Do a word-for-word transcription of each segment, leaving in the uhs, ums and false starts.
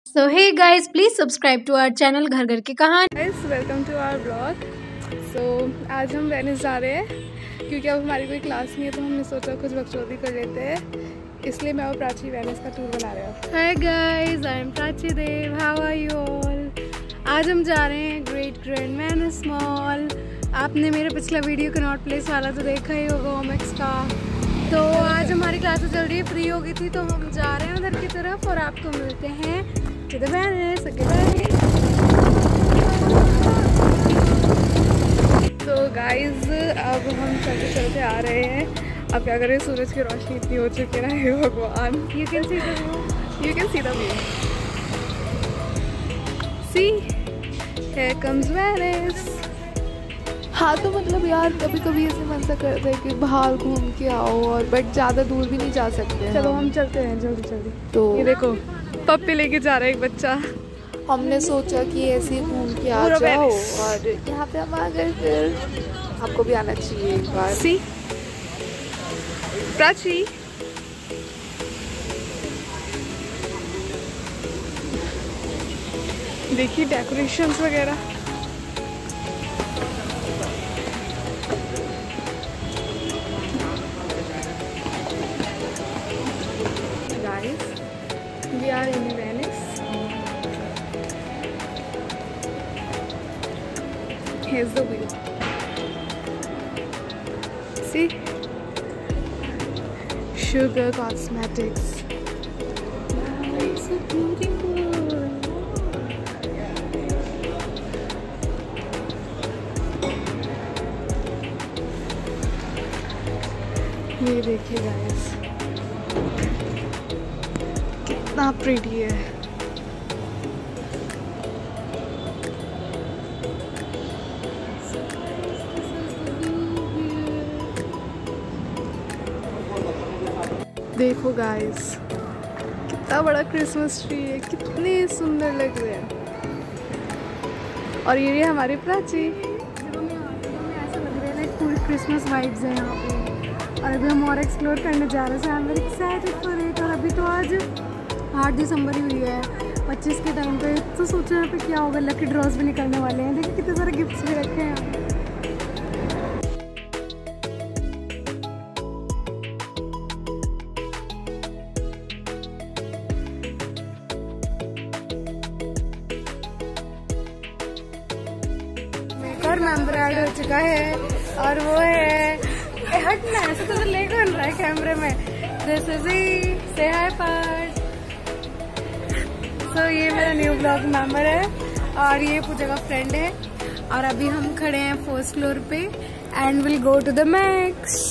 So hey guys, please subscribe to our channel घर घर की कहानी। Guys, welcome to our vlog. So आज हम वेनिस जा रहे हैं क्योंकि अब हमारी कोई क्लास नहीं है, तो हमने सोचा कुछ बकचोदी कर लेते हैं, इसलिए मैं और प्राची वेनिस का टूर बना रहे हैं। Hi guys, I am Prachi Dev. How are you all? आज हम जा रहे हैं ग्रेट ग्रैंड वेनिस मॉल। आपने मेरा पिछला वीडियो कनॉट प्लेस वाला तो देखा ही होगा ओमेक्स का। तो आज हमारी क्लासेस चल रही है, फ्री हो गई थी तो हम जा रहे हैं उधर की तरफ और आपको मिलते हैं to the Venice. Okay, bye. तो गाइज अब हम चलते चलते आ रहे हैं। अब क्या करें, सूरज की रोशनी इतनी हो चुकी है, हे भगवान। You can see the view. You can see the view. See, here comes Venice. हाँ तो मतलब यार कभी कभी ऐसे मन सा करता है कि बाहर घूम के आओ, और बट ज़्यादा दूर भी नहीं जा सकते। चलो हम चलते हैं जल्दी जल्दी। तो ये देखो पप्पी लेके जा रहा है एक बच्चा। हमने सोचा कि ऐसे ही घूम के आ जाओ, और यहाँ पे हम आ गए, फिर आपको भी आना चाहिए एक बार। सी प्राची, देखिए डेकोरेशंस वगैरह। Guys, we are in Venice. Here's the view. See? Sugar Cosmetics. Wow, it's so beautiful. ये देखिए guys, कितना प्रिटी है। देखो गाइस, कितना बड़ा क्रिसमस ट्री है, कितने सुंदर लग रहे हैं। और ये है हमारी प्राची। ऐसा लग रहा है पूरी क्रिसमस वाइब्स है यहाँ पे। और अभी हम और एक्सप्लोर करने जा रहे हैं। I am very excited for it. और अभी तो आज आठ दिसंबर ही हुई है, पच्चीस के टाइम पे, तो सोचा यहाँ पे क्या होगा, लकी ड्रॉज भी निकलने वाले हैं। देखिए कितने सारे गिफ्ट्स भी रखे हैं। और मेंबर ऐड हो चुका है, और वो है हटना ऐसे तो लेकर बन रहा है कैमरे में। दिस इज ही, से हाय पार्ट। सो ये मेरा न्यू ब्लॉग मेंबर है, और ये पूजा का फ्रेंड है। और अभी हम खड़े हैं फर्स्ट फ्लोर पे, and will go to the Max.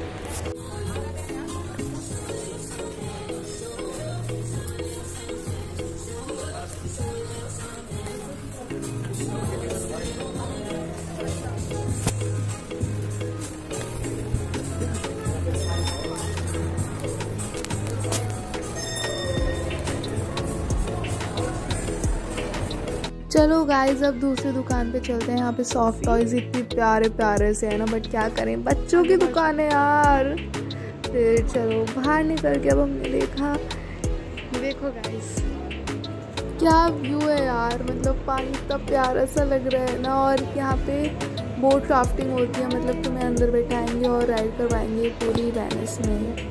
चलो गाइस, अब दूसरी दुकान पे चलते हैं। यहाँ पे सॉफ्ट टॉयज इतने प्यारे प्यारे से है ना, बट क्या करें, बच्चों की दुकान है यार। फिर चलो बाहर निकल के अब हमने देखा, देखो गाइस क्या व्यू है यार, मतलब पानी इतना प्यारा सा लग रहा है ना। और यहाँ पे बोट राफ्टिंग होती है, मतलब तुम्हें अंदर बैठाएंगे और राइड करवाएंगे पूरी वेनिस में।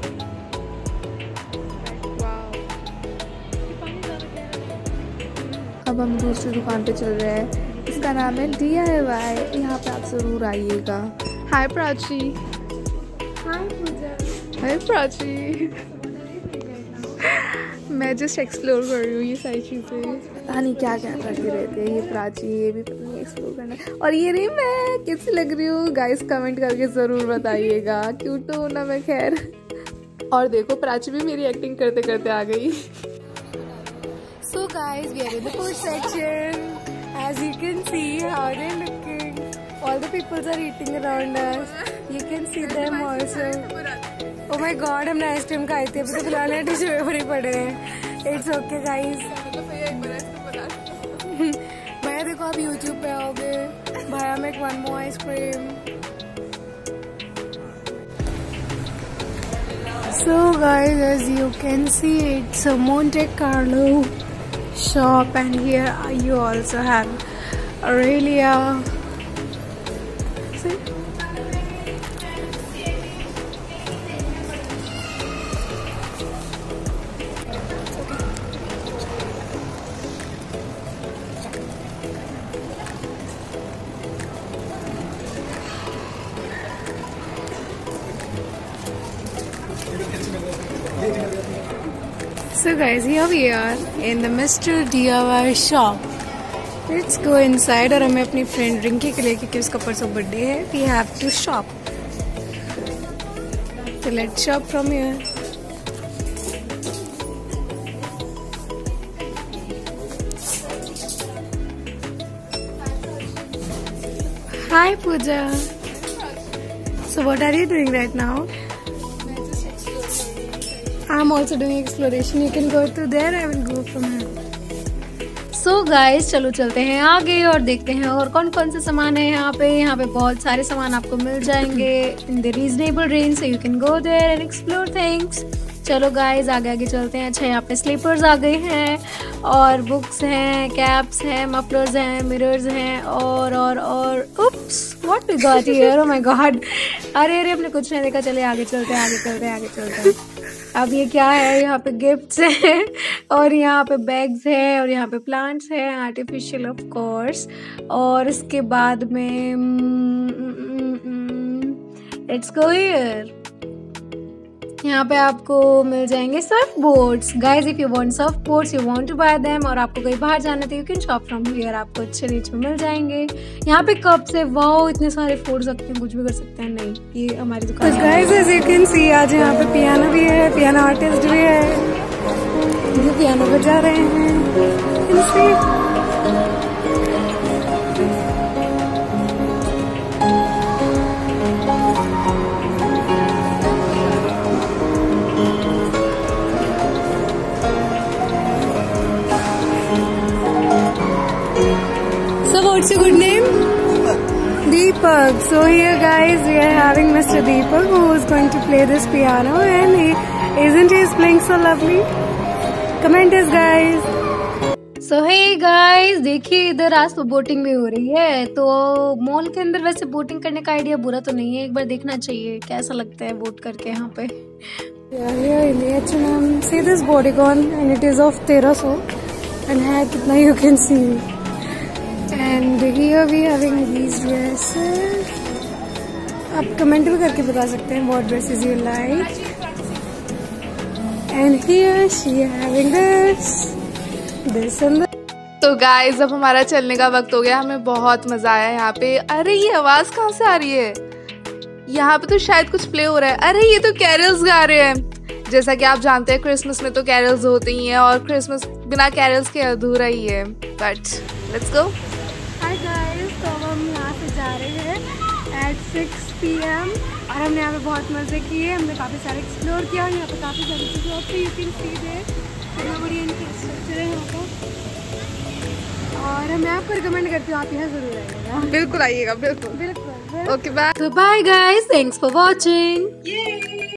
अब हम दूसरी दुकान पे चल रहे हैं, इसका नाम है डी आई वाई। यहाँ पे आप जरूर आइएगा। हाय प्राची। हाय पूजा। हाय प्राची। मैं जस्ट एक्सप्लोर कर रही हूँ ये सारी चीज़ें। पता नहीं क्या क्या करते रहते हैं ये प्राची, ये भी पता नहीं एक्सप्लोर करना। और ये रही मैं, कैसी लग रही हूँ गाइस, कमेंट करके ज़रूर बताइएगा। क्यूट हूँ ना मैं, खैर। और देखो प्राची भी मेरी एक्टिंग करते करते आ गई। So guys, we are in the food section. As you can see, how they're looking. All the people are eating around us. You can see them also. Oh my God, हमने ice cream खाई थी, अभी तो फिलहाल tissue paper ही पड़े हैं। It's okay guys. भैया देखो आप YouTube पे आओगे, भैया make one more ice cream. So guys, as you can see, it's a Monte Carlo shop, and here you also have Aurelia. See? So guys, here we are in the Mister D I Y shop. Let's go inside. और हमें अपनी friend Rinki के लिए, क्योंकि उसका परसों birthday है, we have to shop. So let's shop from here. Hi Pooja. So what are you doing right now? I'm also doing exploration. You can go to there. I will go from here. So so guys, चलो चलते हैं आगे और देखते हैं और कौन कौन से सामान है यहाँ पे। यहाँ पे बहुत सारे सामान आपको मिल जाएंगे in the reasonable range, so you can go there and explore things. चलो गाइस, आगे आगे चलते हैं। अच्छा, यहाँ पे स्लीपर्स आ गए हैं और बुक्स हैं, कैप्स हैं, मफलर्स हैं, मिरर्स हैं और और और oops, what we got here, oh my God. अरे अरे, हमने कुछ नहीं देखा। चले आगे चलते हैं, आगे चलते हैं, आगे चलते हैं। अब ये क्या है? यहाँ पे गिफ्ट्स हैं और यहाँ पे बैग्स हैं और यहाँ पे प्लांट्स हैं, आर्टिफिशियल ऑफ कोर्स। और इसके बाद में लेट्स गो हियर। यहाँ पे आपको मिल जाएंगे surf boards. Guys, if you want surf boards, you want to buy them, और आपको कहीं बाहर जाना था, you can shop from here. आपको अच्छे रेट में मिल जाएंगे। यहाँ पे कप्स है, वाओ, इतने सारे फोड़ सकते हैं, कुछ भी कर सकते हैं। नहीं, ये हमारी दुकान है। Guys, as you can see, आज यहाँ पे पियानो भी है, पियानो आर्टिस्ट भी है, जो पियानो बजा रहे हैं। What's your good name? Deepak. So here guys, we are having Mister Deepak, who is going to play this piano, and he isn't he playing so lovely? Comment this guys. So hey guys, देखिए इधर आज तो boating भी हो रही है। तो mall के अंदर वैसे बोटिंग करने का आइडिया बुरा तो नहीं है, एक बार देखना चाहिए कैसा लगता है बोट करके यहाँ पे। Yeah, here in the H and M, see this bodycon, and it is of तेरह सौ, and है कितना you can see. And here we having these dresses. आप कमेंट भी करके बता सकते हैं what dresses you like. And here she having this, this and this. तो गाइस, अब हमारा चलने का वक्त हो गया। हमें बहुत मजा आया यहाँ पे। अरे ये आवाज कहाँ से आ रही है? यहाँ पे तो शायद कुछ प्ले हो रहा है। अरे ये तो कैरल्स गा रहे हैं। जैसा कि आप जानते हैं, क्रिसमस में तो कैरल्स होते ही हैं और क्रिसमस बिना कैरल्स के अधूरा ही है। But let's go. Hi guys, तो हम यहाँ से जा रहे हैं एट सिक्स पी एम और हमने यहाँ पे बहुत मज़े किए। हमने काफ़ी सारे एक्सप्लोर किया और यहाँ पे काफ़ी सारी चीज़ें होती है, यू कैन सी देयर, बड़ी इंफ्रास्ट्रक्चर है यहाँ पर। और मैं आपको रिकमेंड करती हूँ, आप यहाँ ज़रूर आइएगा। बिल्कुल आइएगा, बिल्कुल बिल्कुल। Okay, bye. तो bye guys, thanks for watching.